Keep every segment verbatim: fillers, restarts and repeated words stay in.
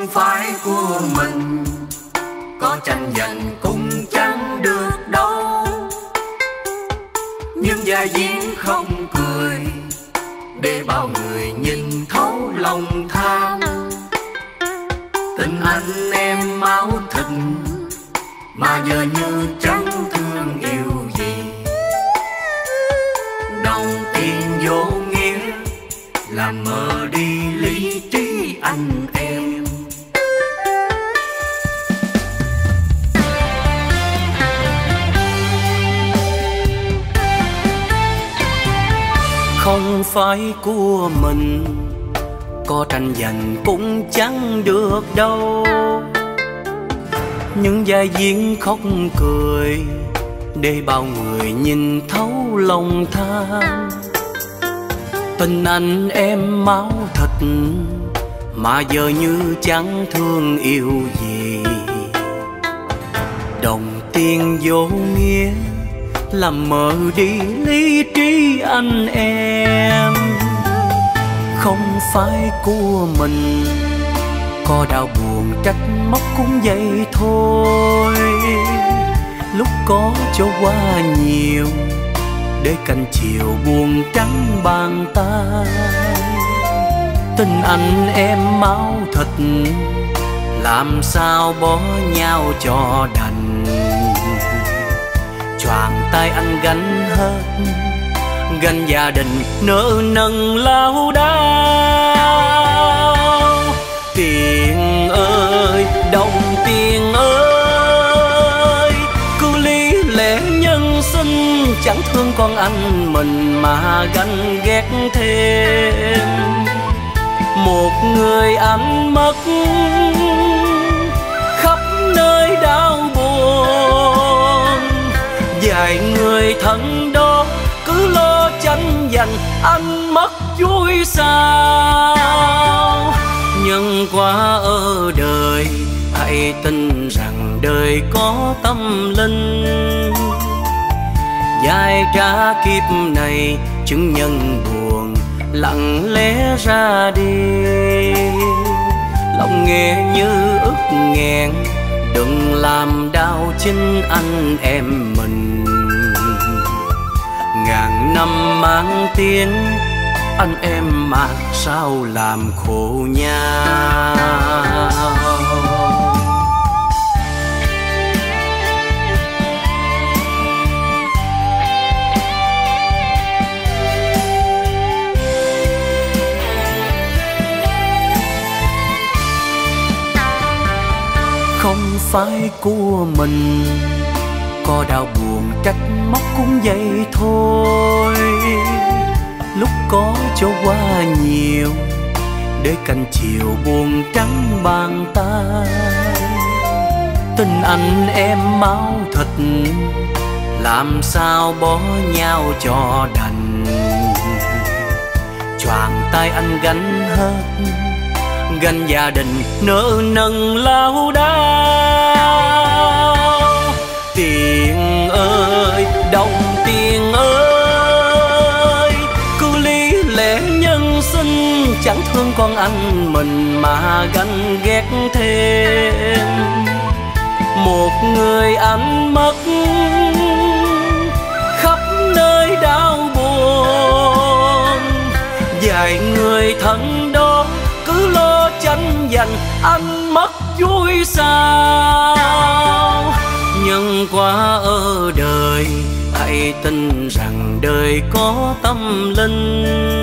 phải của mình, có tranh giành cũng chẳng được đâu. Nhưng vai diễn không cười để bao người nhìn thấu lòng tham. Tình anh em máu thịt mà giờ như chẳng thương yêu gì. Đồng tiền vô nghĩa làm mờ đi lý trí anh em. Không phải của mình, có tranh giành cũng chẳng được đâu. Những vai diễn khóc cười để bao người nhìn thấu lòng tham. Tình anh em máu thịt mà giờ như chẳng thương yêu gì. Đồng tiền vô nghĩa làm mờ đi lý trí anh em. Không phải của mình, có đau buồn trách móc cũng vậy thôi. Lúc có cho quá nhiều để canh chiều buồn trắng bàn tay. Tình anh em máu thịt làm sao bỏ nhau cho đành. Choàng tay anh gánh hết, gánh gia đình nợ nần lao đao. Tiền ơi, đồng tiền ơi, cứ lý lẽ nhân sinh chẳng thương con anh mình mà ganh ghét thêm. Một người anh mất khắp nơi đau buồn, vài người thân đó cứ lo tranh giành anh mất vui sao. Nhân quả ở đời hãy tin rằng đời có tâm linh. Dài trả kiếp này chứng nhân buồn lặng lẽ ra đi. Lòng nghe như ức nghẹn, đừng làm đau chính anh em mình. Ngàn năm mang tiếng anh em mà sao làm khổ nhau. Không phải của mình, có đau buồn trách móc cũng vậy thôi. Lúc có cho quá nhiều để canh chiều buồn trắng bàn tay. Tình anh em máu thịt làm sao bỏ nhau cho đành. Choàng tay anh gánh hết, gánh gia đình nợ nần lao đao. Tiền ơi, đồng tiền ơi, cứ lý lẽ nhân sinh chẳng thương con anh mình mà ganh ghét thêm. Một người anh mất khắp nơi đau buồn, vài người thân đó cứ lo tranh giành anh mất vui sao. Nhân quả ở đời hãy tin rằng đời có tâm linh.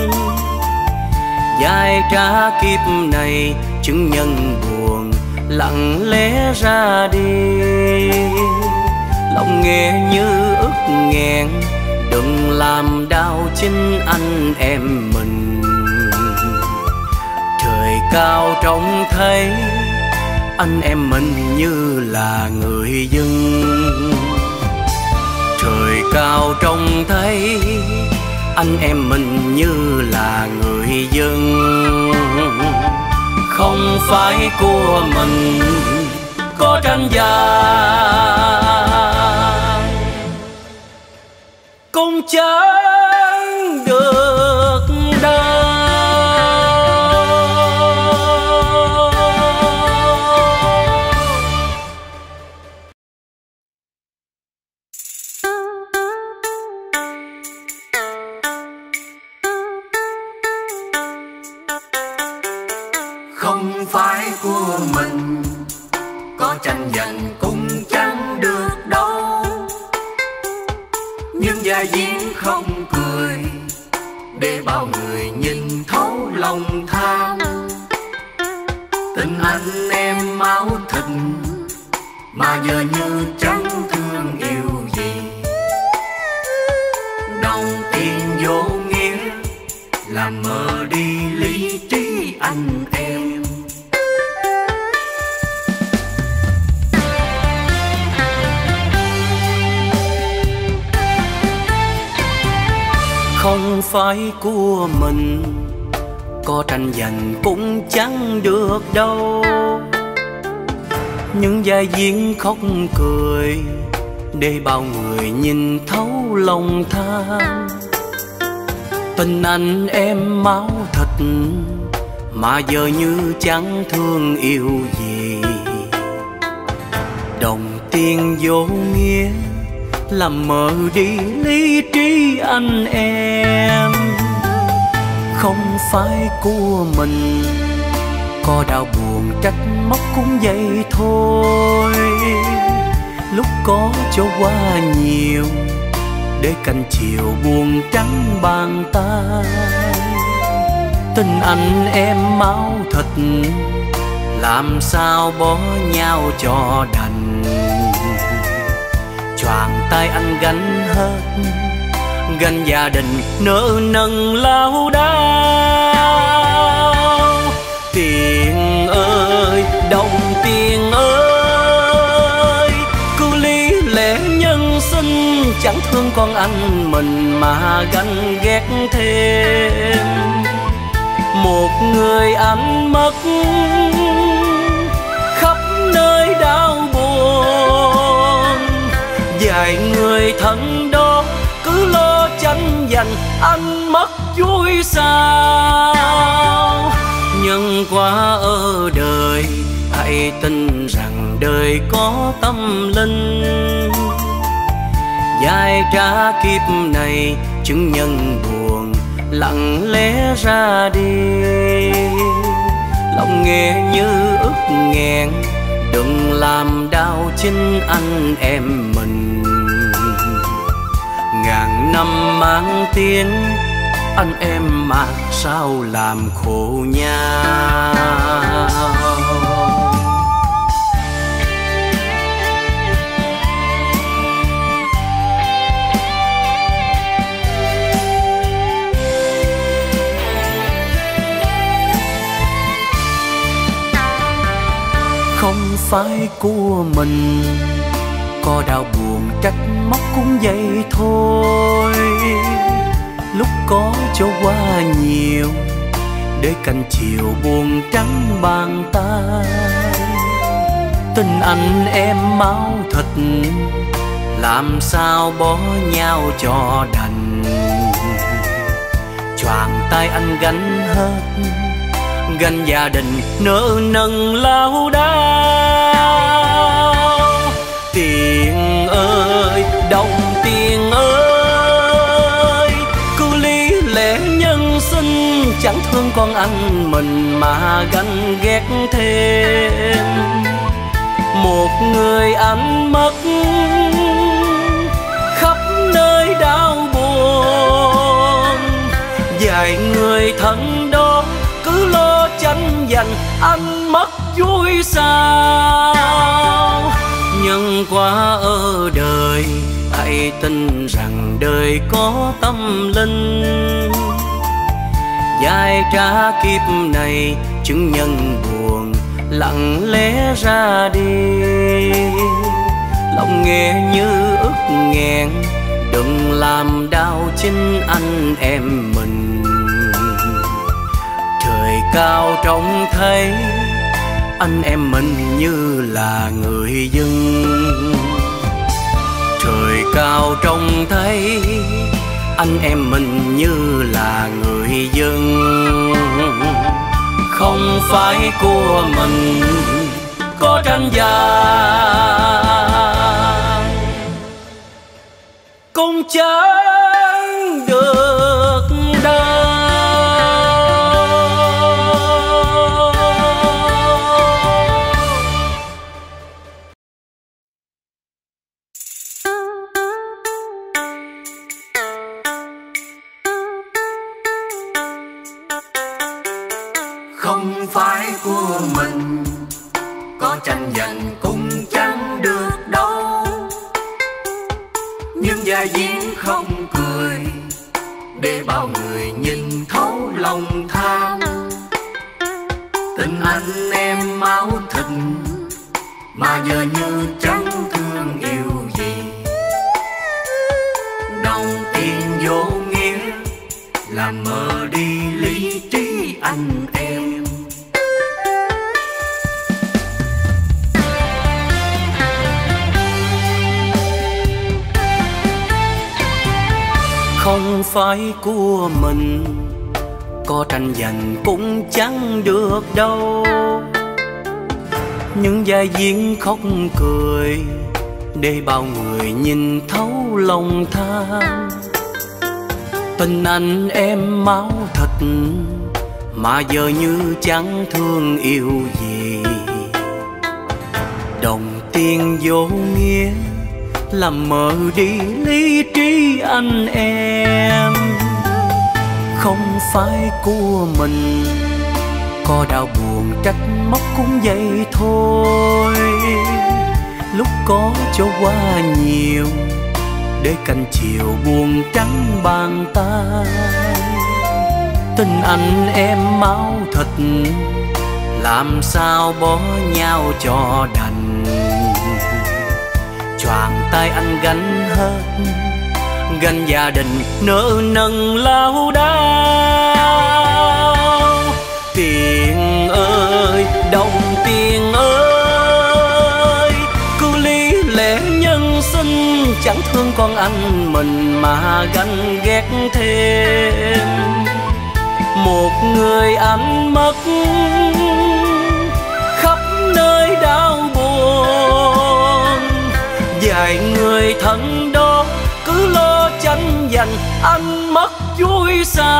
Dài trả kiếp này chứng nhân buồn lặng lẽ ra đi. Lòng nghe như ức nghẹn, đừng làm đau chính anh em mình. Trời cao trông thấy anh em mình như là người dân. Trời cao trông thấy anh em mình như là người dân. Không phải của mình, có tranh giành cũng chẳng được đâu. không phải của mình, có tranh giành cũng chẳng được đâu. Nhưng gia diễn không cười để bao người nhìn thấu lòng tham. Tình anh em máu thịt mà giờ như chẳng thương yêu gì. Đồng tiền vô nghĩa làm mờ đi lý trí anh em. Không phải của mình, có tranh giành cũng chẳng được đâu. Những vai diễn khóc cười để bao người nhìn thấu lòng tham. Tình anh em máu thịt mà giờ như chẳng thương yêu gì. Đồng tiền vô nghĩa làm mờ đi lý trí anh em. Không phải của mình, có đau buồn trách móc cũng vậy thôi. Lúc có cho quá nhiều để canh chiều buồn trắng bàn tay. Tình anh em máu thịt làm sao bỏ nhau cho đành. Choàng tay anh gánh hết, gánh gia đình nợ nần lao đao. Tiền ơi, đồng tiền ơi, cứ lý lẽ nhân sinh chẳng thương con anh mình mà ganh ghét thêm. Một người anh mất khắp nơi đau buồn, vài người thân đó cứ lo tranh giành anh mất vui sao. Nhân quả ở đời hãy tin rằng đời có tâm linh. Dài trả kiếp này chứng nhân buồn lặng lẽ ra đi. Lòng nghe như ức nghẹn, đừng làm đau chính anh em mình. Ngàn năm mang tiếng anh em mà sao làm khổ nhau. Không phải của mình, có đau buồn trách móc cũng vậy thôi. Lúc có cho quá nhiều để canh chiều buồn trắng bàn tay. Tình anh em máu thịt làm sao bỏ nhau cho đành. Choàng tay anh gánh hết, gánh gia đình nợ nần lao đao. Tiền ơi, đồng tiền ơi, cứ lý lẽ nhân sinh chẳng thương con anh mình mà ganh ghét thêm. Một người anh mất khắp nơi đau buồn, vài người thân đó cứ lo tranh giành anh mất vui sao. Nhân quả ở đời hãy tin rằng đời có tâm linh. Dài trả kiếp này chứng nhân buồn lặng lẽ ra đi. Lòng nghe như ức nghẹn, đừng làm đau chính anh em mình. Trời cao trông thấy anh em mình như là người dân. Trời cao trông thấy anh em mình như là người dân. Không phải của mình, có tranh giành cũng chẳng được đâu. không phải của mình, có tranh giành cũng chẳng được đâu. Nhưng vai diễn không cười để bao người nhìn thấu lòng tham. Tình anh em máu thịt mà giờ như chẳng thương yêu gì. Đồng tiền vô nghĩa làm mờ đi lý trí anh em. Không phải của mình, có tranh giành cũng chẳng được đâu. Những vai diễn khóc cười để bao người nhìn thấu lòng tham. Tình anh em máu thịt mà giờ như chẳng thương yêu gì. Đồng tiền vô nghĩa làm mờ đi lý trí anh em. Không phải của mình, có đau buồn trách móc cũng vậy thôi. Lúc có cho quá nhiều để canh chiều buồn trắng bàn tay. Tình anh em máu thịt làm sao bỏ nhau cho đành. Choàng tay anh gánh hết, gánh gia đình nợ nần lao đao. Tiền ơi, đồng tiền ơi, cứ lý lẽ nhân sinh chẳng thương con anh mình mà ganh ghét thêm. Một người anh mất khắp nơi đau buồn, vài người thân đó cứ lo tranh giành anh mất vui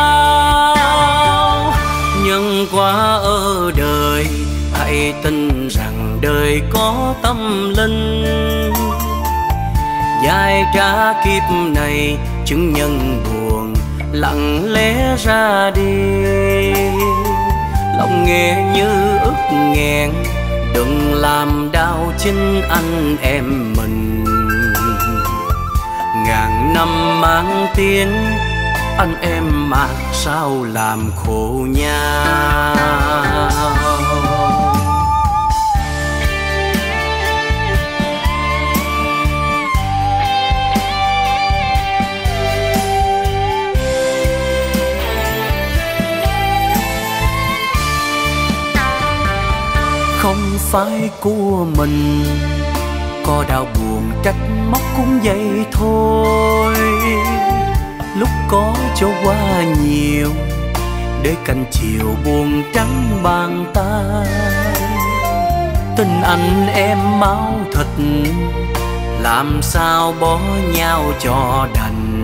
sao. Nhân quả ở đời hãy tin rằng đời có tâm linh. Dài trả kiếp này chứng nhân buồn lặng lẽ ra đi. Lòng nghe như ức nghẹn, đừng làm đau chính anh em mình. Ngàn năm mang tiếng anh em mà sao làm khổ nhau. Không phải của mình, có đau buồn trách móc cũng vậy thôi. Lúc có cho quá nhiều để canh chiều buồn trắng bàn tay. Tình anh em máu thịt làm sao bỏ nhau cho đành.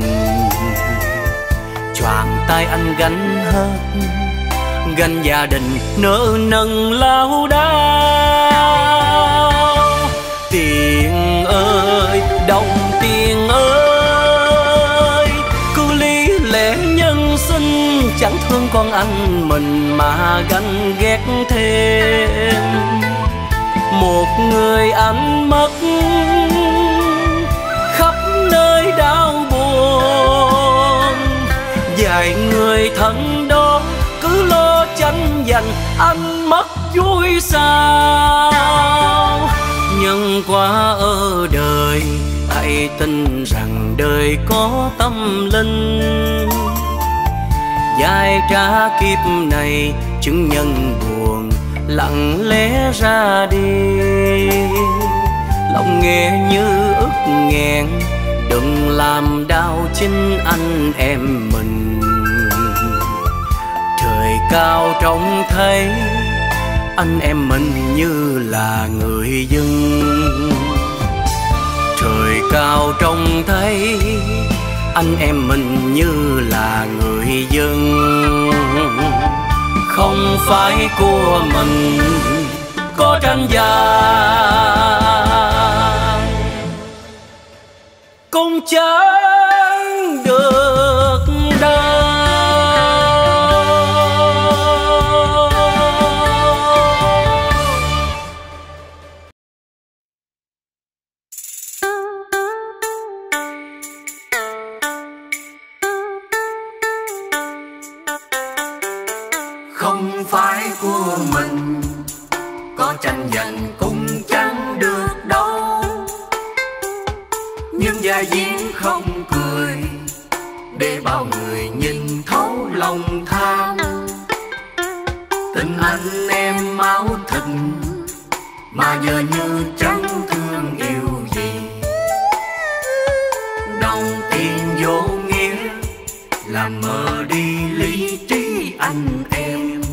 Choàng tay anh gánh hết, gánh gia đình nợ nần lao đao. Tiền ơi, đồng tiền ơi, cứ lý lẽ nhân sinh chẳng thương con anh mình mà ganh ghét thêm. Một người anh mất khắp nơi đau buồn, vài người thân đó cứ lo tranh giành anh mất vui sao. Nhân quả ở đời hãy tin rằng đời có tâm linh. Dài trả kiếp này chứng nhân buồn lặng lẽ ra đi. Lòng nghe như ức nghẹn, đừng làm đau chính anh em mình. Trời cao trông thấy anh em mình như là người dân. Trời cao trông thấy anh em mình như là người dân. Không phải của mình, có tranh giành cũng chẳng được đâu. không phải của mình, có tranh giành cũng chẳng được đâu. Nhưng vai diễn không cười để bao người nhìn thấu lòng tham. Tình anh em máu thịt mà giờ như chẳng thương yêu gì. Đồng tiền vô nghĩa làm mờ đi lý trí anh em.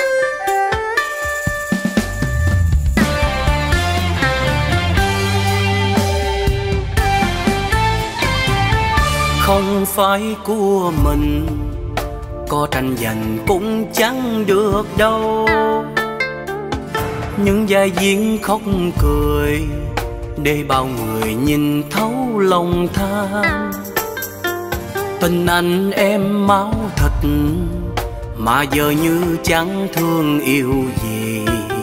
Không phải của mình, có tranh giành cũng chẳng được đâu. Những vai diễn khóc cười để bao người nhìn thấu lòng tham. Tình anh em máu thịt mà giờ như chẳng thương yêu gì.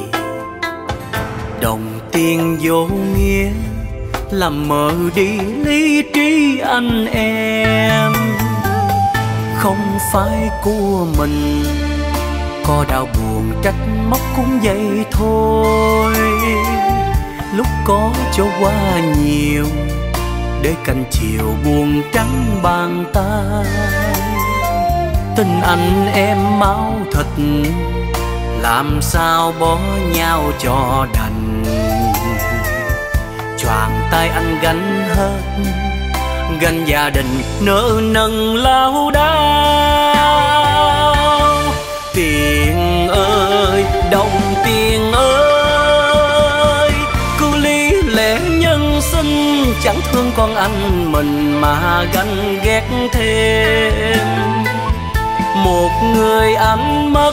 Đồng tiền vô nghĩa làm mờ đi lý trí anh em. Không phải của mình, có đau buồn trách móc cũng vậy thôi. Lúc có cho quá nhiều để canh chiều buồn trắng bàn tay. Tình anh em máu thịt làm sao bỏ nhau cho đành. Choàng tay anh gánh hết, gánh gia đình nợ nần lao đao. Tiền ơi, đồng tiền ơi, cứ lý lẽ nhân sinh chẳng thương con anh mình mà ganh ghét thêm. Một người anh mất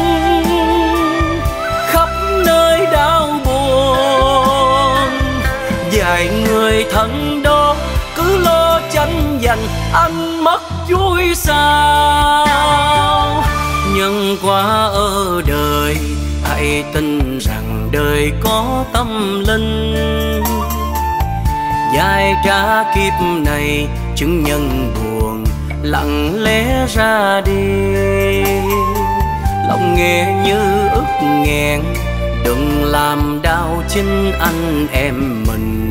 khắp nơi đau buồn, vài người thân đó cứ lo tranh giành anh mất vui sao. Nhân quả ở đời hãy tin rằng đời có tâm linh. Dài trả kiếp này chứng nhân buồn lặng lẽ ra đi. Lòng nghe như ức nghẹn, đừng làm đau chính anh em mình.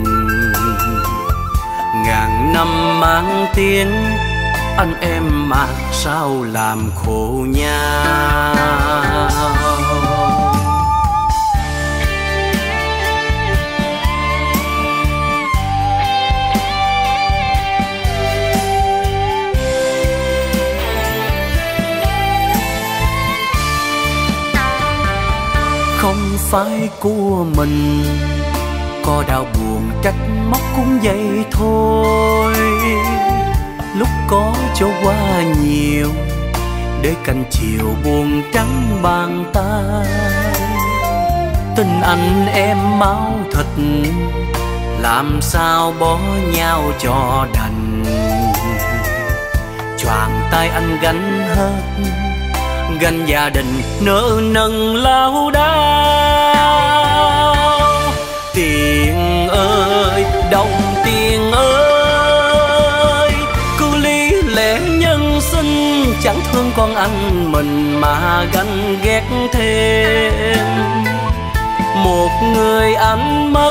Ngàn năm mang tiếng anh em mà sao làm khổ nhau. Không phải của mình, có đau buồn trách móc cũng vậy thôi. Lúc có cho quá nhiều để canh chiều buồn trắng bàn tay. Tình anh em máu thịt làm sao bỏ nhau cho đành. Choàng tay anh gánh hết, gánh gia đình nợ nần lao đao. Tiền ơi, đồng tiền ơi, cứ lý lẽ nhân sinh chẳng thương con anh mình mà ganh ghét thêm. Một người anh mất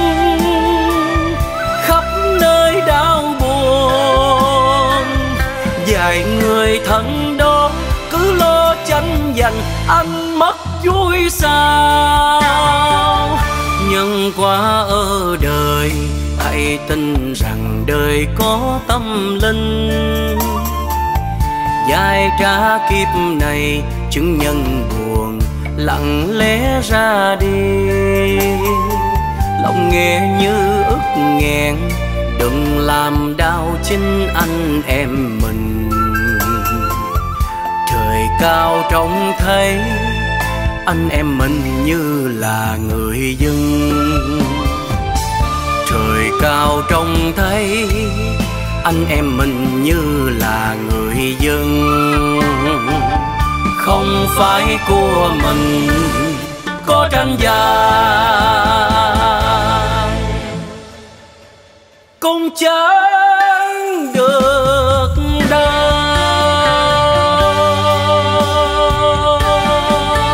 khắp nơi đau buồn, vài người thân đó cứ lo tranh giành anh mất vui sao. Nhân quả ở đời hãy tin rằng đời có tâm linh. Dài trả kiếp này chứng nhân buồn lặng lẽ ra đi. Lòng nghe như ức nghẹn, đừng làm đau chính anh em mình. Trời cao trông thấy anh em mình như là người dân. Trời cao trông thấy anh em mình như là người dân. Không phải của mình, có tranh giành cũng chẳng được đâu.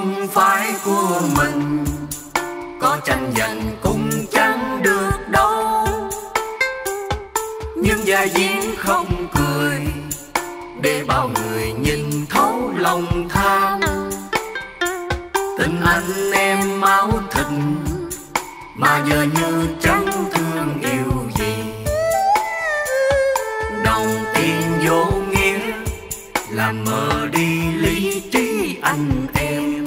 không phải của mình, có tranh giành cũng chẳng được đâu. Nhưng vai diễn không cười để bao người nhìn thấu lòng tham. Tình anh em máu thịt mà giờ như chẳng thương yêu gì. Đồng tiền vô nghĩa làm mờ đi lý trí anh em.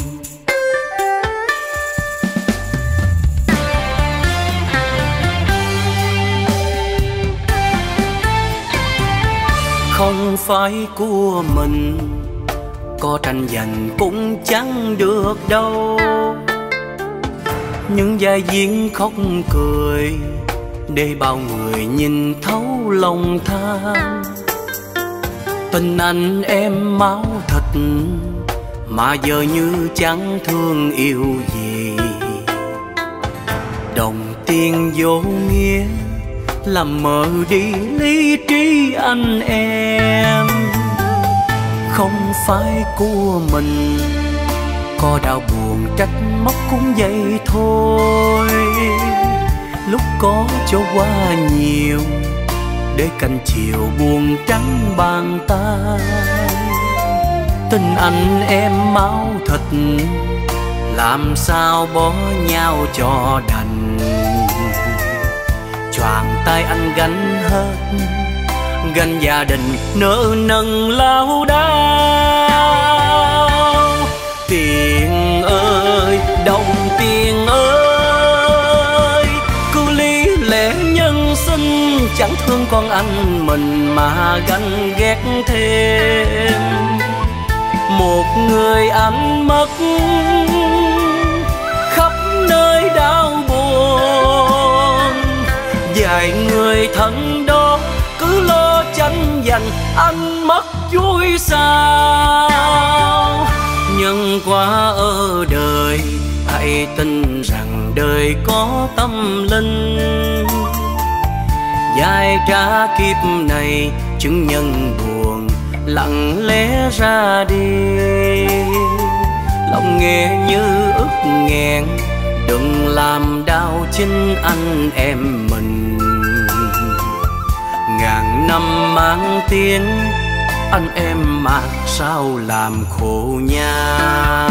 Không phải của mình, có tranh giành cũng chẳng được đâu. Nhưng vai diễn khóc cười để bao người nhìn thấu lòng tham. Tình anh em máu thịt mà giờ như chẳng thương yêu gì. Đồng tiền vô nghĩa làm mờ đi lý trí anh em. Không phải của mình, có đau buồn trách móc cũng vậy thôi. Lúc có cho quá nhiều để canh chiều buồn trắng bàn tay. Tình anh em máu thịt làm sao bỏ nhau cho đành. Choàng tay anh gánh hết, gánh gia đình nợ nần lao đao. Tiền ơi, đồng tiền ơi, cứ lý lẽ nhân sinh chẳng thương con anh mình mà ganh ghét thêm. Một người anh mất khắp nơi đau buồn, vài người thân đó cứ lo tranh giành anh mất vui sao. Nhân quả ở đời hãy tin rằng đời có tâm linh. Dài trả kiếp này chứng nhân buồn lặng lẽ ra đi. Lòng nghe như ức nghẹn, đừng làm đau chính anh em mình. Ngàn năm mang tiếng anh em mà sao làm khổ nhau.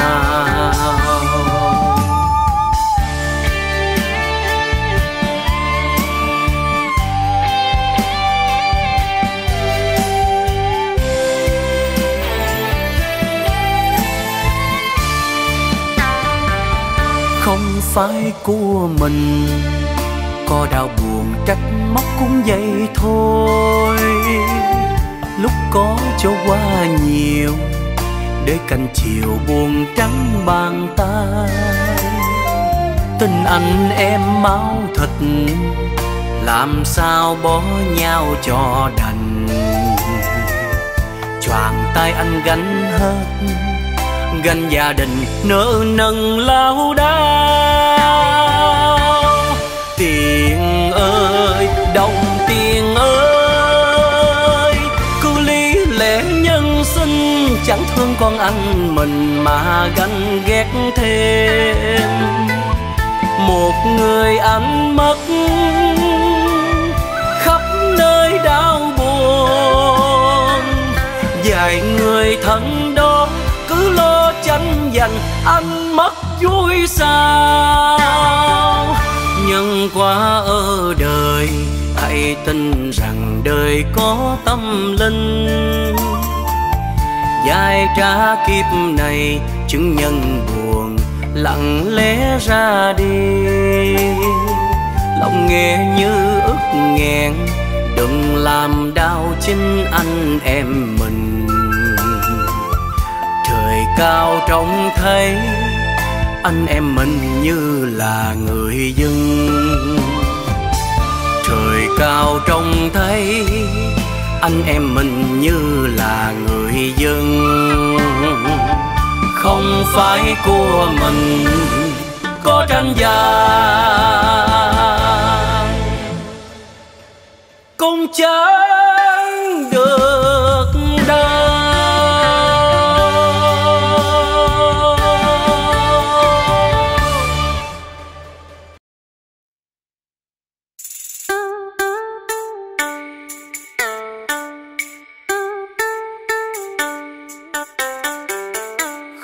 Không phải của mình, có đau buồn trách móc cũng vậy thôi. Lúc có cho quá nhiều để canh chiều buồn trắng bàn tay. Tình anh em máu thịt làm sao bỏ nhau cho đành. Choàng tay anh gánh hết, gánh gia đình nợ nần lao đao. Tiền ơi, đồng tiền ơi, cứ lý lẽ nhân sinh chẳng thương con anh mình mà ganh ghét thêm. Một người anh mất khắp nơi đau buồn, vài người thân đó cứ lo tranh giành anh mất vui sao. Nhân quả ở đời hãy tin rằng đời có tâm linh. Dài trả kiếp này chứng nhân buồn lặng lẽ ra đi. Lòng nghe như ức nghẹn, đừng làm đau chính anh em mình. Trời cao trông thấy anh em mình như là người dân. Trời cao trông thấy anh em mình như là người dân. Không phải của mình, có tranh giành cũng chẳng được đâu.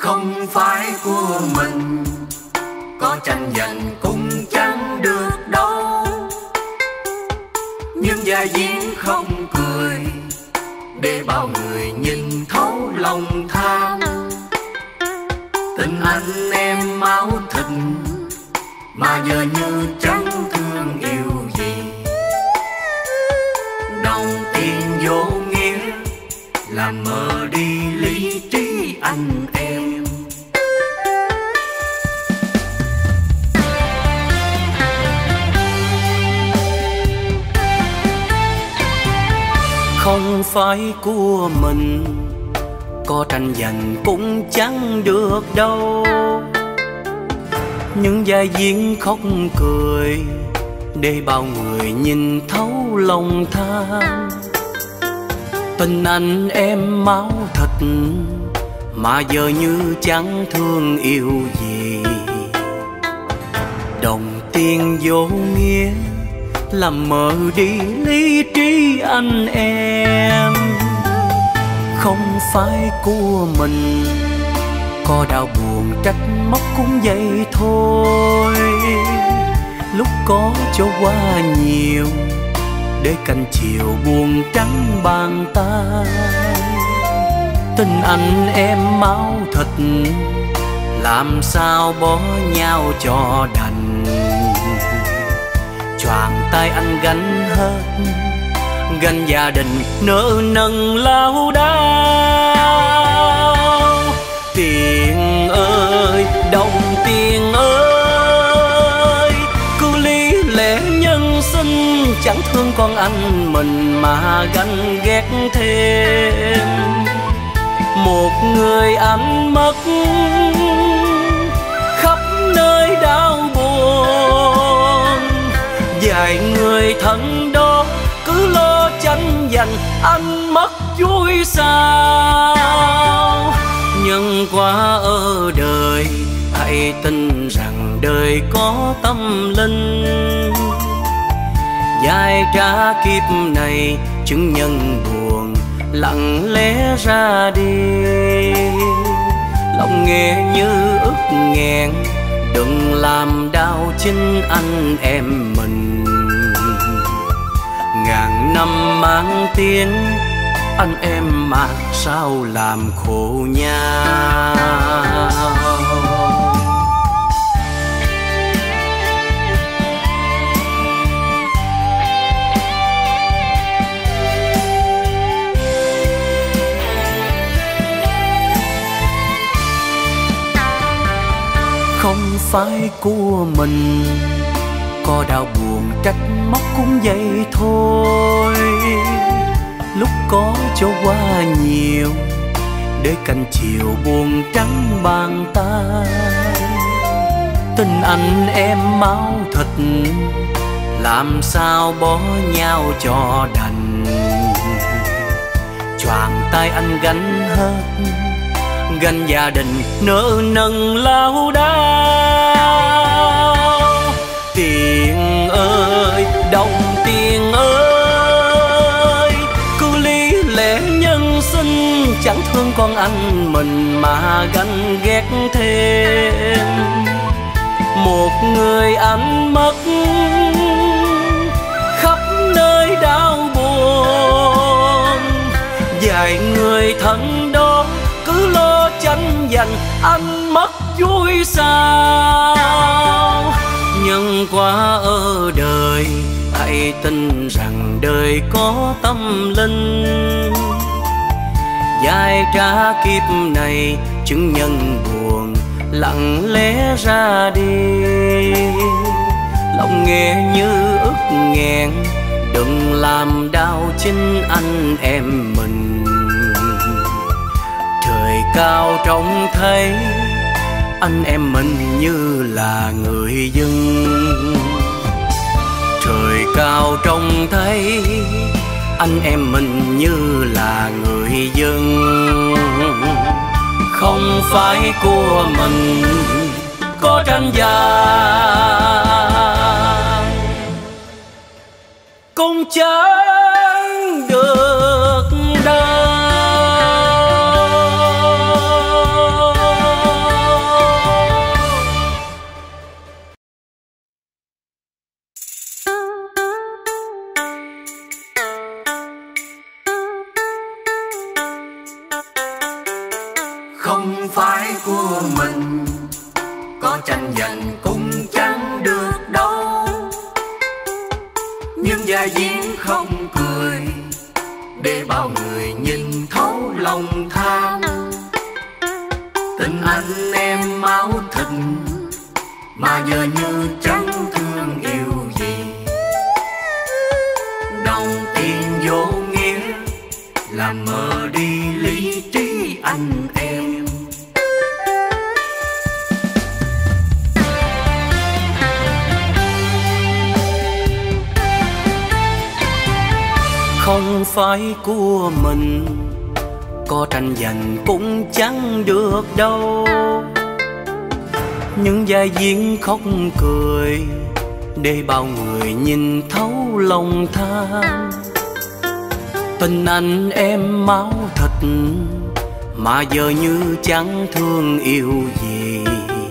không phải của mình, có tranh giành cũng chẳng được đâu. Nhưng vai diễn không cười để bao người nhìn thấu lòng tham. Tình anh em máu thịt mà giờ như chẳng thương yêu gì. Đồng tiền vô nghĩa làm mờ đi lý trí anh em. Không phải của mình, có tranh giành cũng chẳng được đâu. Những vai diễn khóc cười để bao người nhìn thấu lòng tham. Tình anh em máu thịt mà giờ như chẳng thương yêu gì. Đồng tiền vô nghĩa làm mờ đi lý trí anh em. Không phải của mình, có đau buồn trách móc cũng vậy thôi. Lúc có cho qua nhiều để canh chiều buồn trắng bàn tay. Tình anh em máu thịt làm sao bỏ nhau cho đành. Choàng tay anh gánh hết, gánh gia đình nợ nần lao đao. Tiền ơi, đồng tiền ơi, cứ lý lẽ nhân sinh chẳng thương con anh mình mà ganh ghét thêm. Một người anh mất khắp nơi đau buồn, vài người thân đó cứ lo tranh giành anh mất vui sao. Nhân quả ở đời hãy tin rằng đời có tâm linh. Dài trả kiếp này chứng nhân buồn lặng lẽ ra đi. Lòng nghe như ức nghẹn, đừng làm đau chính anh em mình. Ngàn năm mang tiếng anh em mà sao làm khổ nhau. Không phải của mình, có đau buồn trách móc cũng vậy thôi. Lúc có cho qua nhiều để canh chiều buồn trắng bàn tay. Tình anh em máu thịt làm sao bỏ nhau cho đành. Choàng tay anh gánh hết, gánh gia đình nợ nần lao đao. Tiền ơi, đồng tiền ơi, cứ lý lẽ nhân sinh chẳng thương con anh mình mà ganh ghét thêm. Một người anh mất khắp nơi đau buồn, vài người thân đó cứ lo tranh giành anh mất vui sao. Nhân quả ở đời hãy tin rằng đời có tâm linh. Dài trả kiếp này chứng nhân buồn lặng lẽ ra đi. Lòng nghe như ức nghẹn, đừng làm đau chính anh em mình. Trời cao trông thấy anh em mình như là người dân. Trời cao trông thấy anh em mình như là người dân. Không phải của mình, có tranh giành cũng chẳng được đâu. không phải của mình, có tranh giành cũng chẳng được đâu. Nhưng vai diễn không cười để bao người nhìn thấu lòng tham. Tình anh em máu thịt mà giờ như chẳng thương yêu gì. Đồng tiền vô nghĩa làm mờ đi lý trí anh em. Không phải của mình, có tranh giành cũng chẳng được đâu. Những vai diễn khóc cười để bao người nhìn thấu lòng tham. Tình anh em máu thịt mà giờ như chẳng thương yêu gì.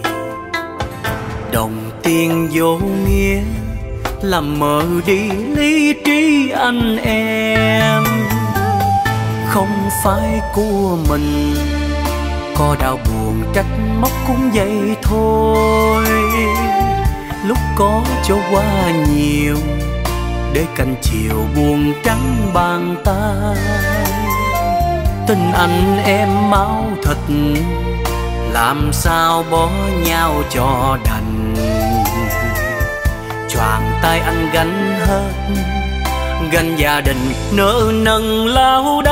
Đồng tiền vô nghĩa làm mờ đi lý trí anh em. Không phải của mình, có đau buồn trách móc cũng vậy thôi. Lúc có cho qua nhiều để canh chiều buồn trắng bàn tay. Tình anh em máu thịt làm sao bỏ nhau cho đành. Choàng tay anh gánh hết, gánh gia đình nợ nần lao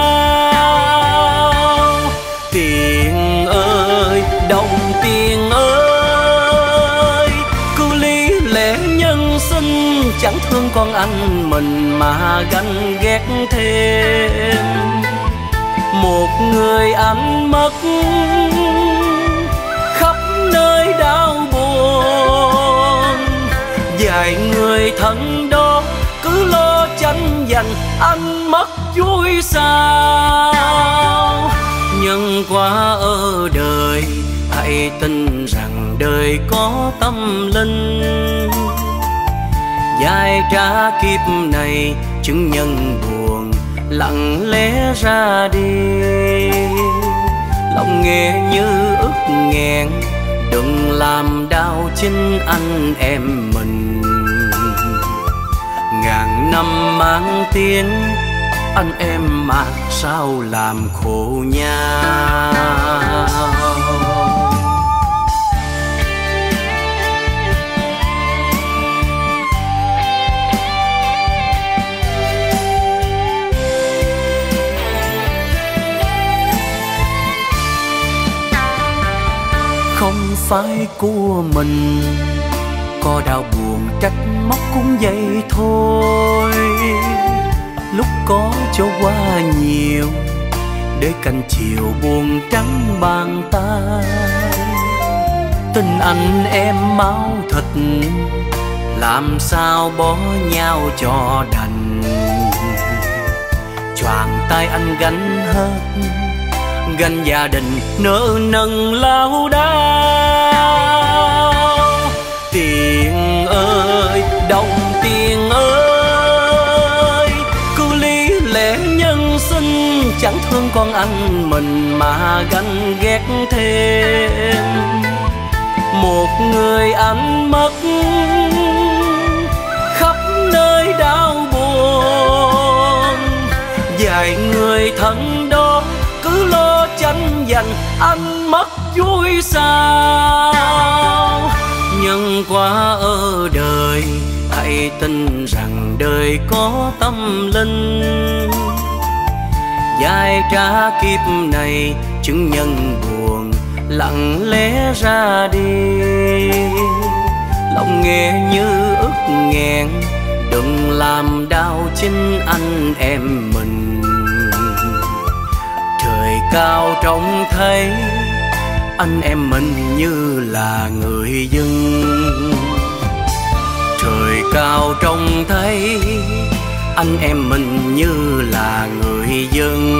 đao. Tiền ơi, đồng tiền ơi, cứ lý lẽ nhân sinh chẳng thương con anh mình mà ganh ghét thêm. Một người anh mất khắp nơi đau buồn, vài người thân đó cứ lo tranh giành anh mất vui sao. Nhân quả ở đời hãy tin rằng đời có tâm linh. Dài trả kiếp này chứng nhân buồn lặng lẽ ra đi. Lòng nghe như ức nghẹn, đừng làm đau chính anh em mình. Ngàn năm mang tiếng anh em mà sao làm khổ nhau. Không phải của mình, có đau buồn trách móc cũng vậy thôi. Lúc có cho qua nhiều để canh chiều buồn trắng bàn tay. Tình anh em máu thịt làm sao bỏ nhau cho đành. Choàng tay anh gánh hết, gánh gia đình nợ nần lao đao. Tiền ơi, đồng tiền ơi, cứ lý lẽ nhân sinh chẳng thương con anh mình mà ganh ghét thêm. Một người anh mất khắp nơi đau buồn, vài người thân đó cứ lo tranh giành anh mất vui sao. Nhân quả ở đời hãy tin rằng đời có tâm linh. Dài trả kiếp này chứng nhân buồn lặng lẽ ra đi. Lòng nghe như ức nghẹn, đừng làm đau chính anh em mình. Trời cao trông thấy anh em mình như là người dân. Trời cao trông thấy anh em mình như là người dân.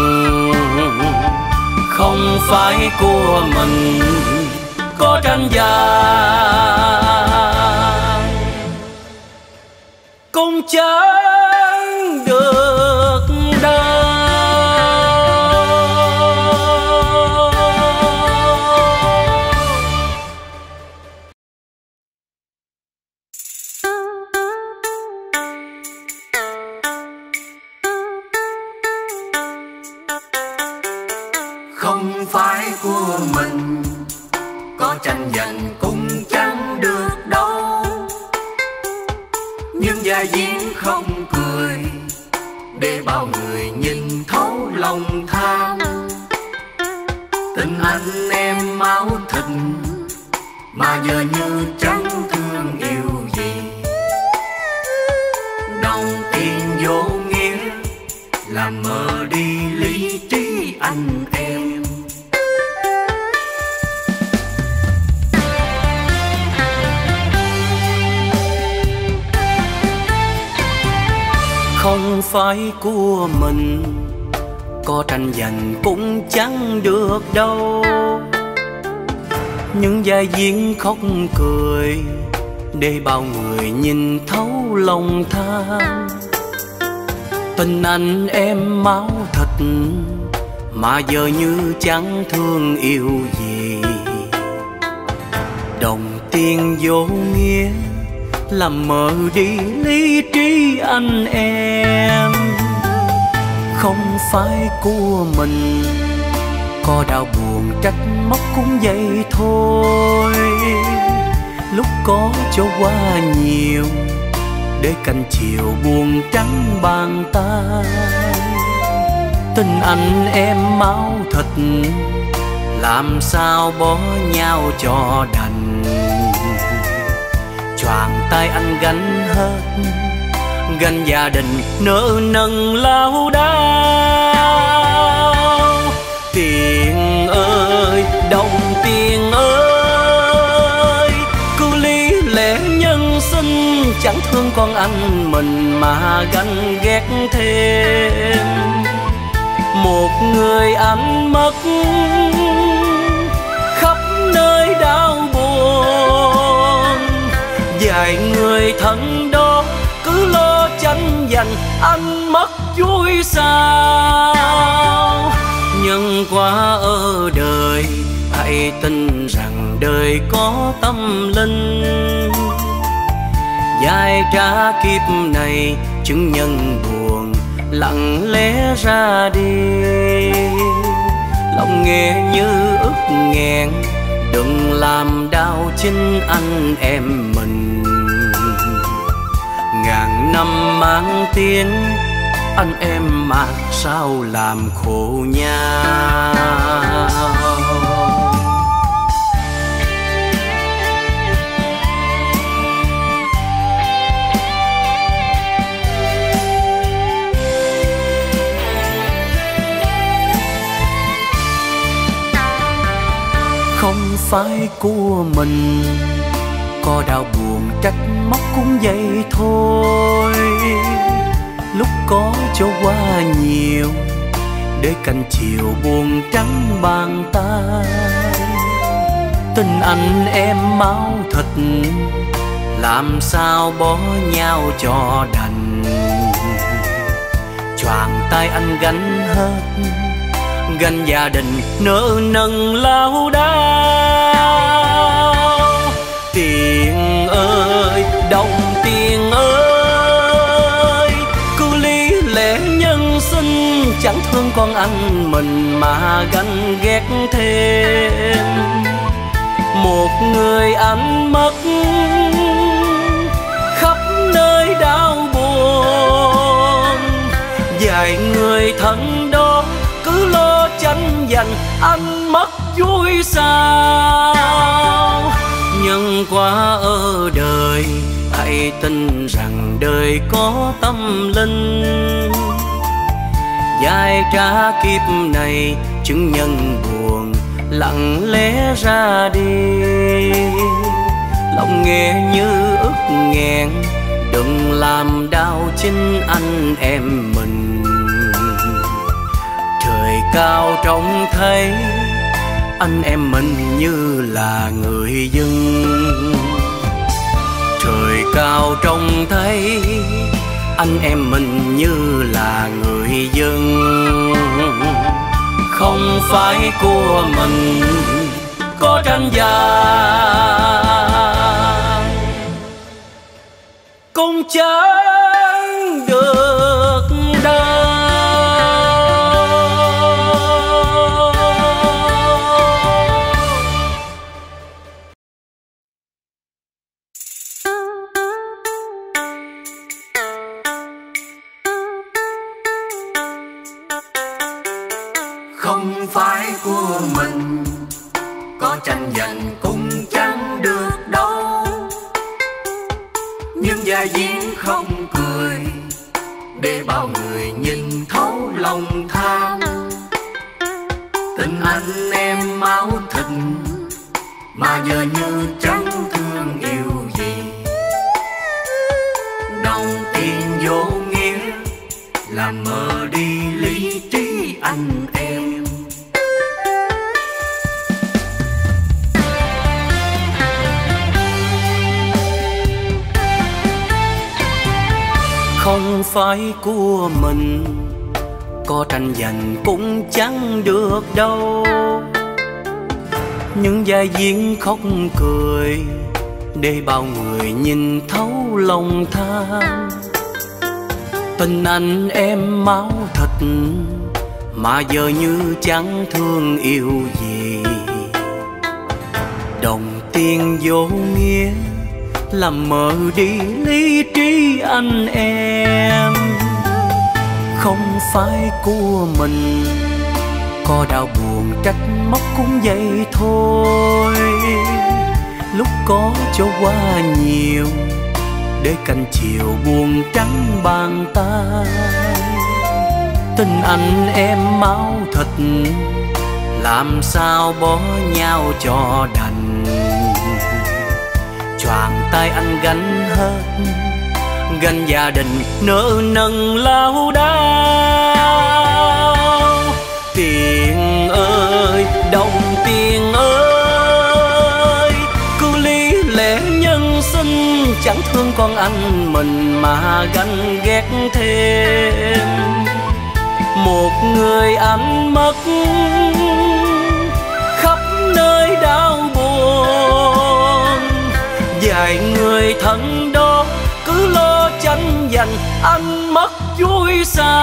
Không phải của mình, có tranh giành cũng chẳng được đâu. không phải của mình, có tranh giành cũng chẳng được đâu. Nhưng vai diễn không cười để bao người nhìn thấu lòng tham. Tình anh em máu thịt mà giờ như chẳng thương yêu gì. Đồng tiền vô nghĩa làm mờ đi lý trí anh em. Không phải của mình, có tranh giành cũng chẳng được đâu. Những vai diễn khóc cười để bao người nhìn thấu lòng tham. Tình anh em máu thịt mà giờ như chẳng thương yêu gì. Đồng tiền vô nghĩa làm mờ đi lý trí anh em. Không phải của mình, có đau buồn trách móc cũng vậy thôi. Lúc có cho qua nhiều để canh chiều buồn trắng bàn tay. Tình anh em máu thịt làm sao bỏ nhau cho đành. Choàng tay anh gánh hết, gánh gia đình nợ nần lao đao. Tiền ơi, đồng tiền ơi, cứ lý lẽ nhân sinh chẳng thương con anh mình mà ganh ghét thêm. Một người anh mất khắp nơi đau buồn, vài người thân đó cứ lo tranh giành anh mất vui sao. Nhân quả ở đời hãy tin rằng đời có tâm linh. Dài trả kiếp này chứng nhân buồn lặng lẽ ra đi. Lòng nghe như ức nghẹn, đừng làm đau chính anh em mình. Ngàn năm mang tiếng anh em mà sao làm khổ nhau. Không phải của mình, có đau buồn trách móc cũng vậy thôi. Lúc có cho qua nhiều để canh chiều buồn trắng bàn tay. Tình anh em máu thịt làm sao bỏ nhau cho đành. Choàng tay anh gánh hết, gánh gia đình nợ nần lao đao. Tiền ơi, đồng tiền ơi, cứ lý lẽ nhân sinh chẳng thương con anh mình mà ganh ghét thêm. Một người anh mất khắp nơi đau buồn, vài người thân đó cứ lo tranh giành anh mất vui sao. Nhân quả ở đời hãy tin rằng đời có tâm linh. Dài trả kiếp này chứng nhân buồn lặng lẽ ra đi. Lòng nghe như ức nghẹn, đừng làm đau chính anh em mình. Trời cao trông thấy anh em mình như là người dân. Trời cao trông thấy anh em mình như là người dân. Không phải của mình, có tranh giành cũng chẳng được đâu. không phải của mình, có tranh giành cũng chẳng được đâu. Nhưng gia diễn không cười để bao người nhìn thấu lòng tham. Tình anh em máu thịt mà giờ như chẳng thương yêu gì. Đồng tiền vô nghĩa làm mờ đi lý trí anh em. Không phải của mình, có tranh giành cũng chẳng được đâu. Những vai diễn khóc cười để bao người nhìn thấu lòng tham. Tình anh em máu thịt mà giờ như chẳng thương yêu gì. Đồng tiền vô nghĩa làm mờ đi lý trí anh em. Không phải của mình, có đau buồn trách móc cũng vậy thôi. Lúc có cho quá nhiều để canh chiều buồn trắng bàn tay. Tình anh em máu thịt làm sao bỏ nhau cho đành. Choàng tay anh gánh hết, gánh gia đình nợ nần lao đao. Tiền ơi, đồng tiền ơi, cứ lý lẽ nhân sinh chẳng thương con anh mình mà ganh ghét thêm. Một người anh mất khắp nơi đau buồn, vài người thân đó cứ lo tranh giành anh mất vui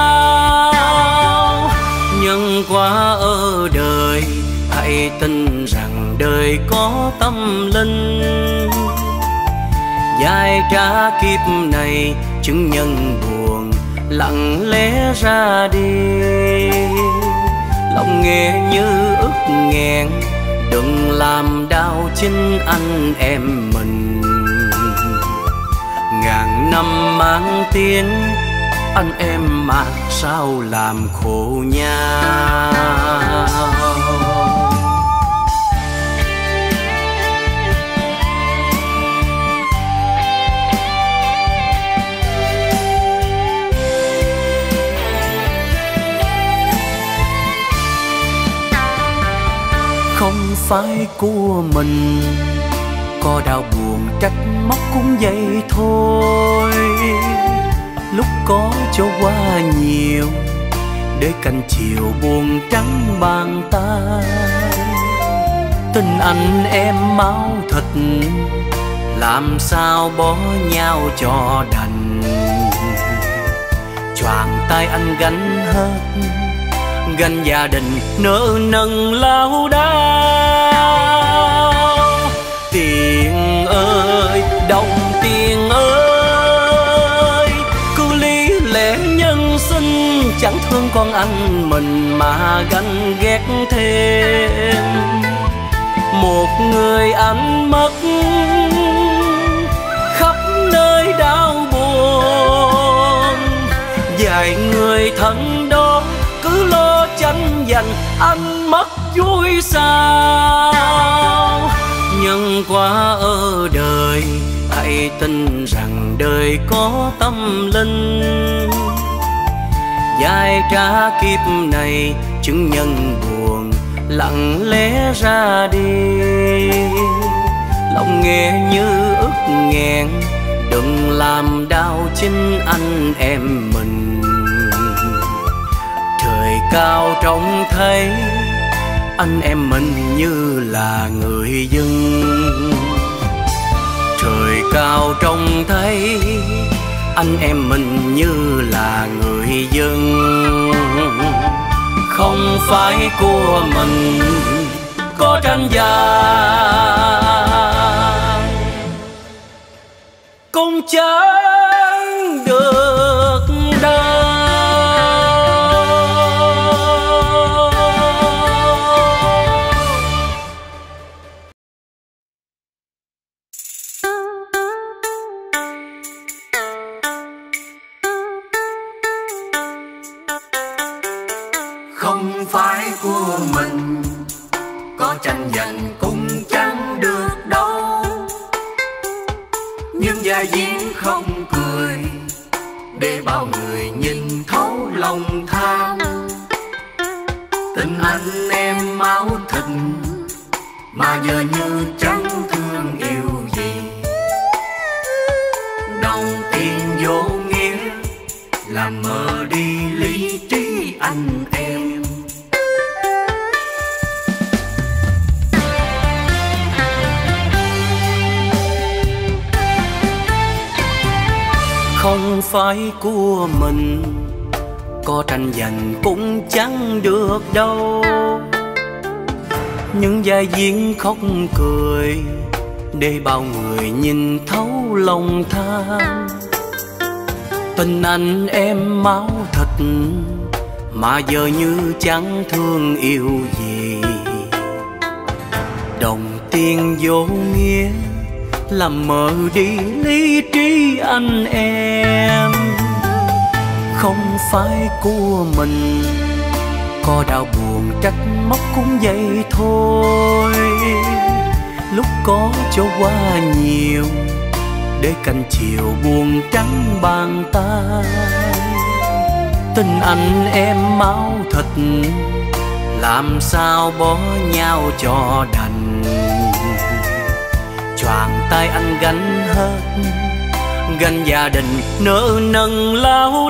sao. Nhân quả ở đời hãy tin rằng đời có tâm linh. Dài trả kiếp này chứng nhân buồn lặng lẽ ra đi. Lòng nghe như ức nghẹn, đừng làm đau chính anh em mình. Ngàn năm mang tiếng anh em mà sao làm khổ nhau. Không phải của mình, có đau buồn trách móc cũng vậy thôi. Lúc có cho quá nhiều để canh chiều buồn trắng bàn tay. Tình anh em máu thịt làm sao bỏ nhau cho đành. Choàng tay anh gánh hết, gánh gia đình nợ nần lao đao. Tiền ơi, đồng tiền ơi, cứ lý lẽ nhân sinh chẳng thương con anh mình mà ganh ghét thêm. Một người anh mất khắp nơi đau buồn, vài người thân đó cứ lo tranh giành anh mất vui sao. Nhân quả ở đời hãy tin rằng đời có tâm linh. Dài trả kiếp này chứng nhân buồn lặng lẽ ra đi. Lòng nghe như ức nghẹn, đừng làm đau chính anh em mình. Trời cao trông thấy anh em mình như là người dân. Trời cao trông thấy anh em mình như là người dân. Không phải của mình, có tranh giành cũng chẳng được đâu. không phải của mình, có tranh giành cũng chẳng được đâu. Nhưng vai diễn không cười để bao người nhìn thấu lòng tham. Tình anh em máu thịt mà giờ như chẳng thương yêu gì. Đồng tiền vô nghĩa làm mờ đi lý trí anh em. Không phải của mình, có tranh giành cũng chẳng được đâu. Những vai diễn khóc cười để bao người nhìn thấu lòng tham. Tình anh em máu thịt mà giờ như chẳng thương yêu gì. Đồng tiền vô nghĩa làm mờ đi lý trí anh em. Không phải của mình, có đau buồn trách móc cũng vậy thôi. Lúc có cho quá nhiều để canh chiều buồn trắng bàn tay. Tình anh em máu thịt làm sao bỏ nhau cho đành. Choàng tay anh gánh hết, gánh gia đình nợ nần lao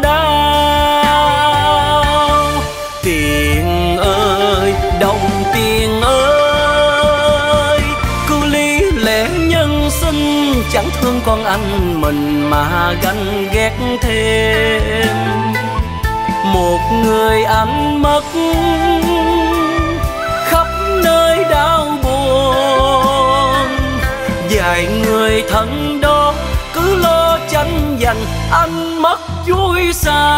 đao. Tiền ơi, đồng tiền ơi, cứ lý lẽ nhân sinh chẳng thương con anh mình mà ganh ghét thêm. Một người anh mất khắp nơi đau buồn, vài người thân đó cứ lo tranh giành anh mất vui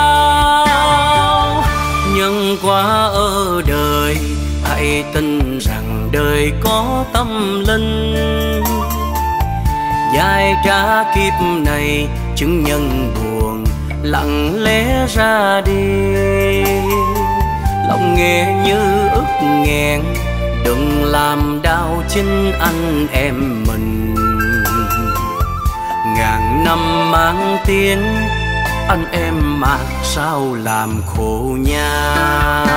sao. Nhân quả ở đời hãy tin rằng đời có tâm linh. Dài trả kiếp này chứng nhân buồn lặng lẽ ra đi. Lòng nghe như ức nghẹn, đừng làm đau chính anh em mình. Ngàn năm mang tiếng anh em mà sao làm khổ nhau.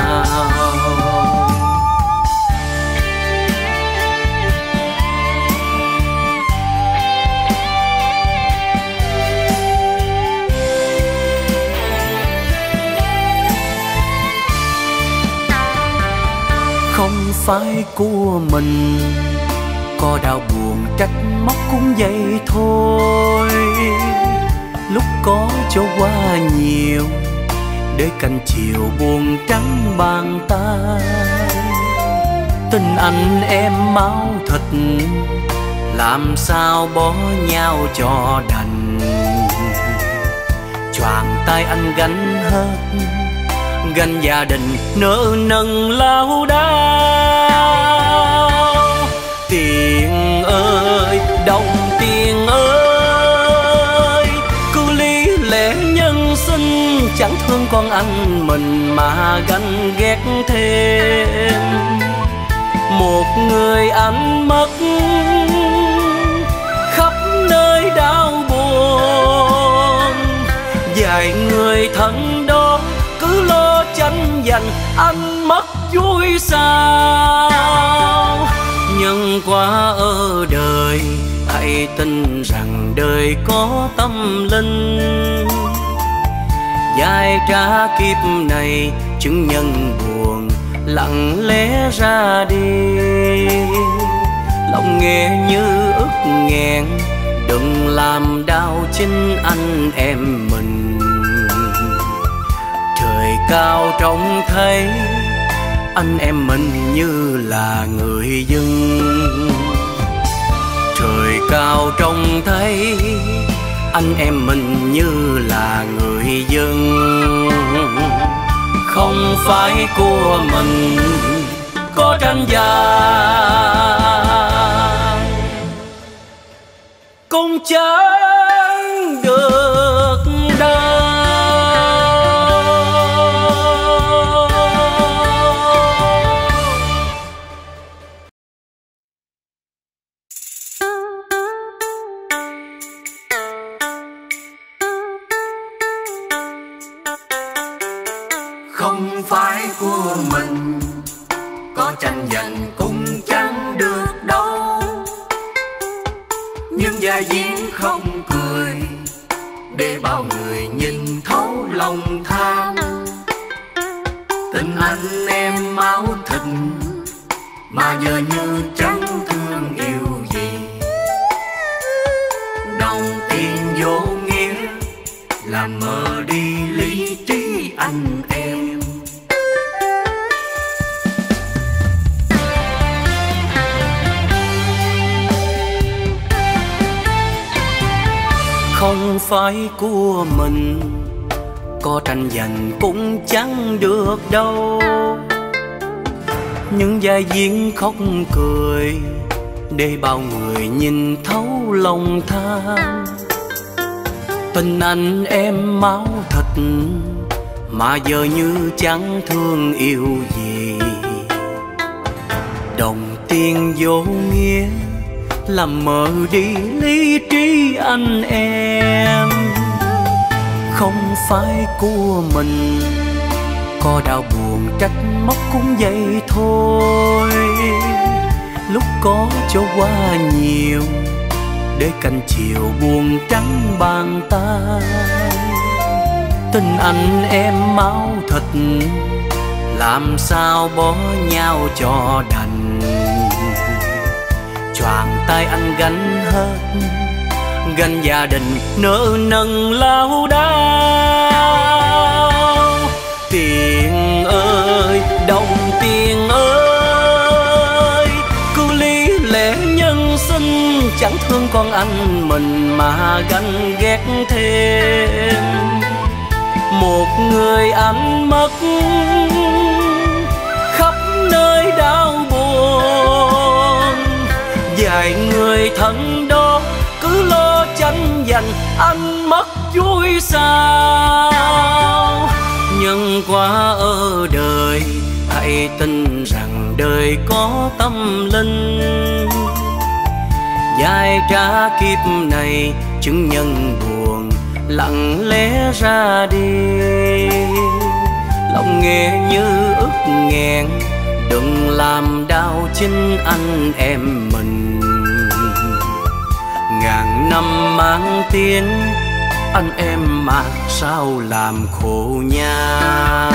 Không phải của mình, có đau buồn trách móc cũng vậy thôi. Lúc có cho quá nhiều để canh chiều buồn trắng bàn tay. Tình anh em máu thịt làm sao bỏ nhau cho đành. Choàng tay anh gánh hết, gánh gia đình nợ nần lao đao. Tiền ơi, đồng tiền ơi, cứ lý lẽ nhân sinh chẳng thương con anh mình mà ganh ghét thêm. Một người anh mất khắp nơi đau buồn, vài người thân đó cứ lo tranh giành anh mất vui sao. Nhân quả ở đời hãy tin rằng đời có tâm linh. Dài trả kiếp này chứng nhân buồn lặng lẽ ra đi. Lòng nghe như ức nghẹn, đừng làm đau chính anh em mình. Trời cao trông thấy anh em mình như là người dân. Trời cao trông thấy anh em mình như là người dân. Không phải của mình, có tranh giành cũng chẳng được đâu. phải của mình, có tranh giành cũng chẳng được đâu. Nhưng vai diễn không cười để bao người nhìn thấu lòng tham. Tình anh em máu thịt mà giờ như chẳng thương yêu gì. Đồng tiền vô nghĩa làm mờ đi lý trí anh em. Không phải của mình, có tranh giành cũng chẳng được đâu. Những vai diễn khóc cười để bao người nhìn thấu lòng tham. Tình anh em máu thịt mà giờ như chẳng thương yêu gì. Đồng tiền vô nghĩa làm mờ đi lý trí anh em. Không phải của mình, có đau buồn trách móc cũng vậy thôi. Lúc có cho quá nhiều để canh chiều buồn trắng bàn tay. Tình anh em máu thịt làm sao bỏ nhau cho đành. Choàng tay anh gánh hết, gánh gia đình nợ nần lao đao. Tiền ơi, đồng tiền ơi, cứ lý lẽ nhân sinh chẳng thương con anh mình mà ganh ghét thêm. Một người anh mất khắp nơi đau buồn, vài người thân đó cứ lo tranh giành anh mất vui sao. Nhân quả ở đời hãy tin rằng đời có tâm linh. Dài trả kiếp này chứng nhân buồn lặng lẽ ra đi. Lòng nghe như ức nghẹn, đừng làm đau chính anh em mình. Ngàn năm mang tiếng anh em mà sao làm khổ nhau.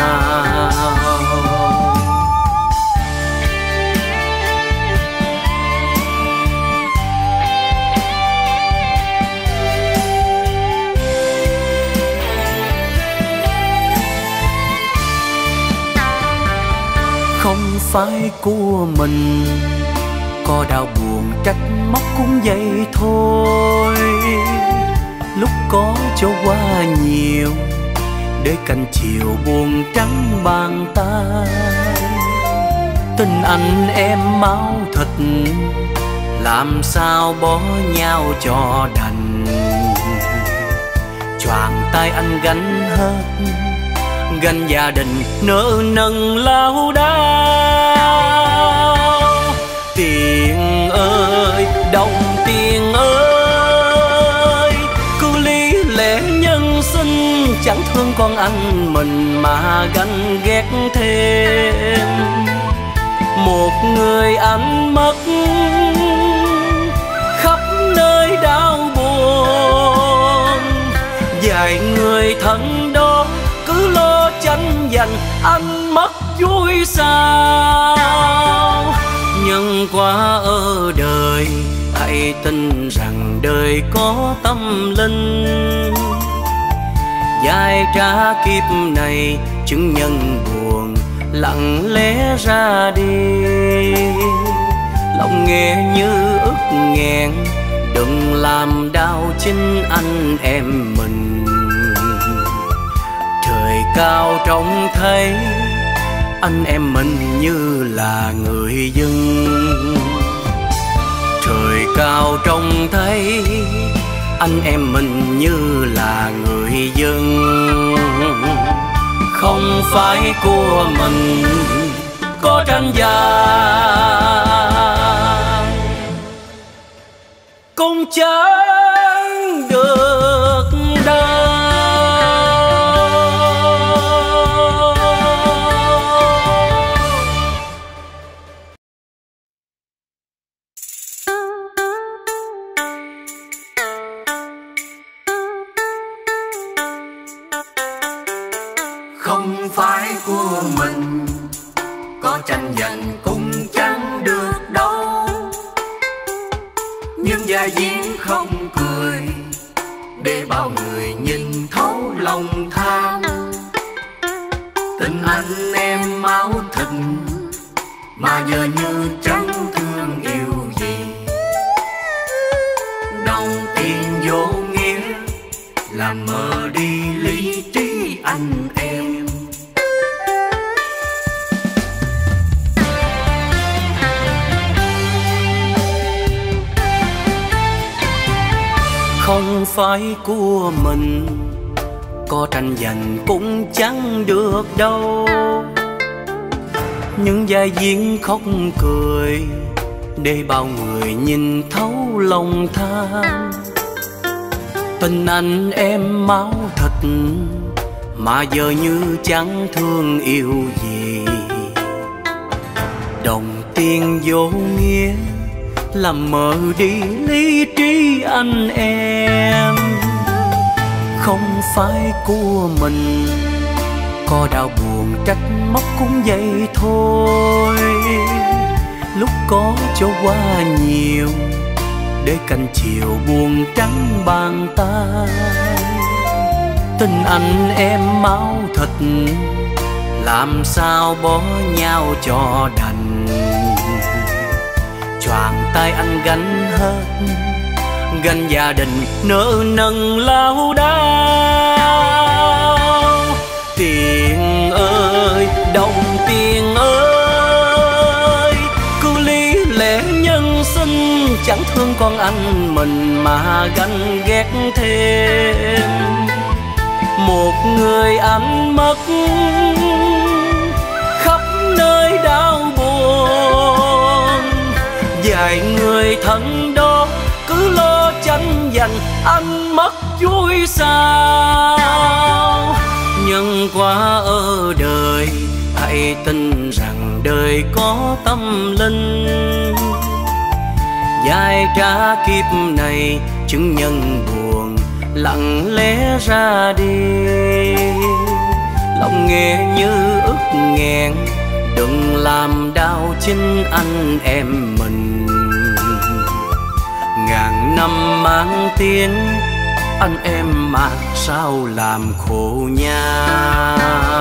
Không phải của mình, có đau buồn trách móc cũng vậy thôi. Lúc có cho quá nhiều để canh chiều buồn trắng bàn tay. Tình anh em máu thịt làm sao bỏ nhau cho đành. Choàng tay anh gánh hết, gánh gia đình nợ nần lao đao. Tiền ơi, đồng tiền ơi, cứ lý lẽ nhân sinh chẳng thương con anh mình mà ganh ghét thêm. Một người anh mất khắp nơi đau buồn, vài người thân đó cứ lo tranh giành anh mất vui sao. Nhân quả ở đời hãy tin rằng đời có tâm linh. Dài trả kiếp này chứng nhân buồn lặng lẽ ra đi. Lòng nghe như ức nghẹn, đừng làm đau chính anh em mình. Trời cao trông thấy anh em mình như là người dân. Trời cao trông thấy anh em mình như là người dân. Không phải của mình, có tranh giành cũng chẳng được đâu. tranh giành cũng chẳng được đâu. Nhưng vai diễn không cười để bao người nhìn thấu lòng tham. Tình anh em máu thịt mà giờ như chẳng thương yêu gì. Đồng tiền vô nghĩa làm mờ đi lý trí anh em. Không phải của mình, có tranh giành cũng chẳng được đâu. Những vai diễn khóc cười để bao người nhìn thấu lòng tham. Tình anh em máu thịt mà giờ như chẳng thương yêu gì. Đồng tiền vô nghĩa làm mờ đi lý trí anh em. Không phải của mình, có đau buồn trách móc cũng vậy thôi. Lúc có cho quá nhiều để canh chiều buồn trắng bàn tay. Tình anh em máu thịt làm sao bỏ nhau cho đành. Choàng tay anh gánh hết, gánh gia đình nợ nần lao đao. Tiền ơi, đồng tiền ơi, cứ lý lẽ nhân sinh chẳng thương con anh mình mà ganh ghét thêm. Một người anh mất khắp nơi đau buồn, vài người thân đó cứ lo tranh giành anh mất vui sao. Nhân quả ở đời hãy tin rằng đời có tâm linh. Dài trả kiếp này chứng nhân buồn lặng lẽ ra đi. Lòng nghe như ức nghẹn, đừng làm đau chính anh em mình. Ngàn năm mang tiếng anh em mà sao làm khổ nhau.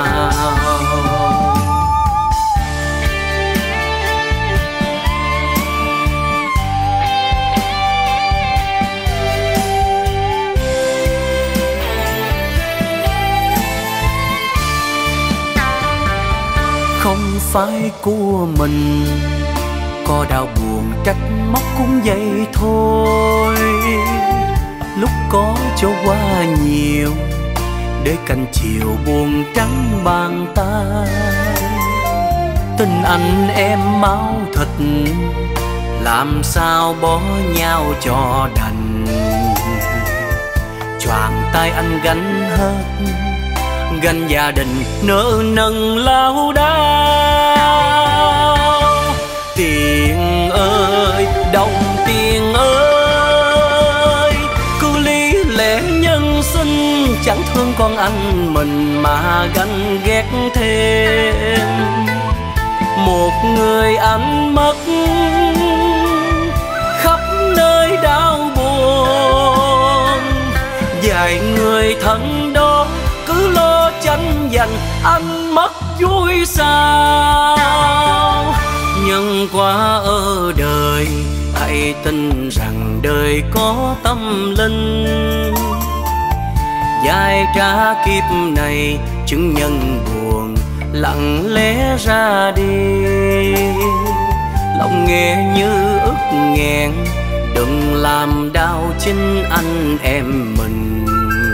Không phải của mình, có đau buồn trách móc cũng vậy thôi. Lúc có cho quá nhiều để canh chiều buồn trắng bàn tay. Tình anh em máu thịt làm sao bỏ nhau cho đành. Choàng tay anh gánh hết, gánh gia đình nợ nần lao đao. Tiền ơi, đồng tiền ơi, cứ lý lẽ nhân sinh chẳng thương con anh mình mà ganh ghét thêm. Một người anh mất khắp nơi đau buồn, vài người thân đó cứ lo tranh giành anh mất vui sao. Nhân quả ở đời hãy tin rằng đời có tâm linh. Dài trả kiếp này chứng nhân buồn lặng lẽ ra đi. Lòng nghe như ức nghẹn, đừng làm đau chính anh em mình.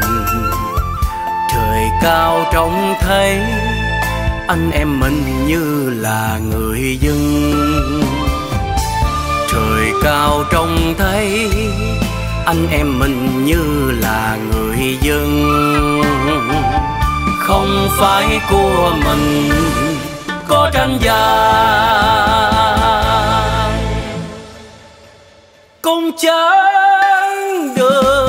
Trời cao trông thấy anh em mình như là người dân. Trời cao trông thấy anh em mình như là người dân. Không phải của mình, có tranh giành cũng chẳng được.